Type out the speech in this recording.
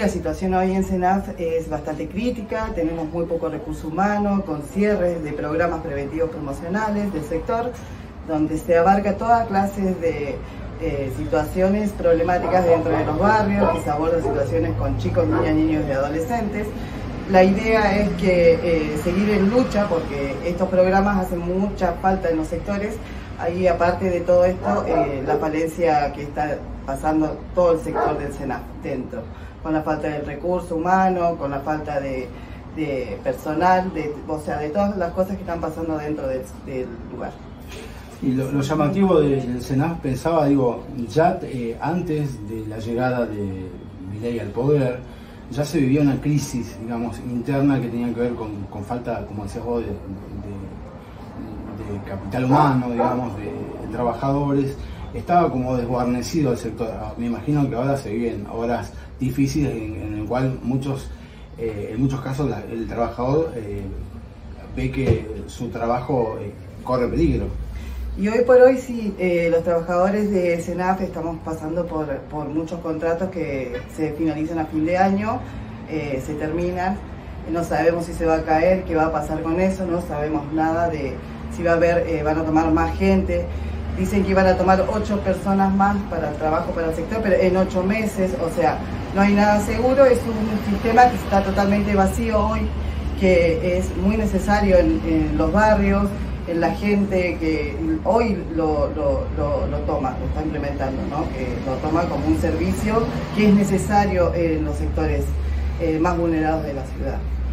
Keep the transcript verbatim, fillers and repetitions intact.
La situación hoy en SENAF es bastante crítica, tenemos muy poco recurso humano, con cierres de programas preventivos promocionales del sector, donde se abarca toda clase de eh, situaciones problemáticas dentro de los barrios, que se abordan situaciones con chicos, niñas, niños y adolescentes. La idea es que eh, seguir en lucha, porque estos programas hacen mucha falta en los sectores. Ahí, aparte de todo esto, eh, la falencia que está pasando todo el sector del SENAF dentro, con la falta del recurso humano, con la falta de, de personal, de, o sea, de todas las cosas que están pasando dentro del, del lugar. Y lo, lo llamativo del SENAF, pensaba, digo, ya eh, antes de la llegada de Milei al poder, ya se vivía una crisis, digamos, interna que tenía que ver con, con falta, como decías vos, de, de, de capital humano, digamos, de, de trabajadores. Estaba como desguarnecido el sector. Me imagino que ahora se viven horas difíciles en, en el cual muchos, eh, en muchos casos la, el trabajador eh, ve que su trabajo eh, corre peligro. Y hoy por hoy sí, eh, los trabajadores de SENAF estamos pasando por, por muchos contratos que se finalizan a fin de año, eh, se terminan, no sabemos si se va a caer, qué va a pasar con eso, no sabemos nada de si va a haber, eh, van a tomar más gente. Dicen que iban a tomar ocho personas más para el trabajo para el sector, pero en ocho meses, o sea, no hay nada seguro, es un sistema que está totalmente vacío hoy, que es muy necesario en, en los barrios, en la gente que hoy lo, lo, lo, lo toma, lo está implementando, ¿no? Que lo toma como un servicio que es necesario en los sectores eh, más vulnerados de la ciudad.